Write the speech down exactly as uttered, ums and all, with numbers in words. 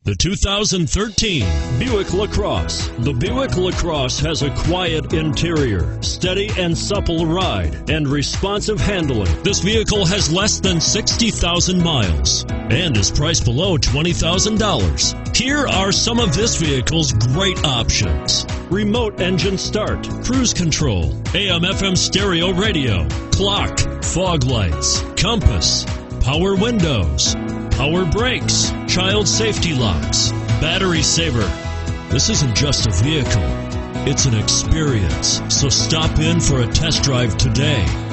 The two thousand thirteen Buick LaCrosse. The Buick LaCrosse has a quiet interior, steady and supple ride, and responsive handling. This vehicle has less than sixty thousand miles and is priced below twenty thousand dollars. Here are some of this vehicle's great options: remote engine start, cruise control, A M F M stereo radio, clock, fog lights, compass, power windows, power brakes, child safety locks, battery saver. This isn't just a vehicle, it's an experience. So stop in for a test drive today.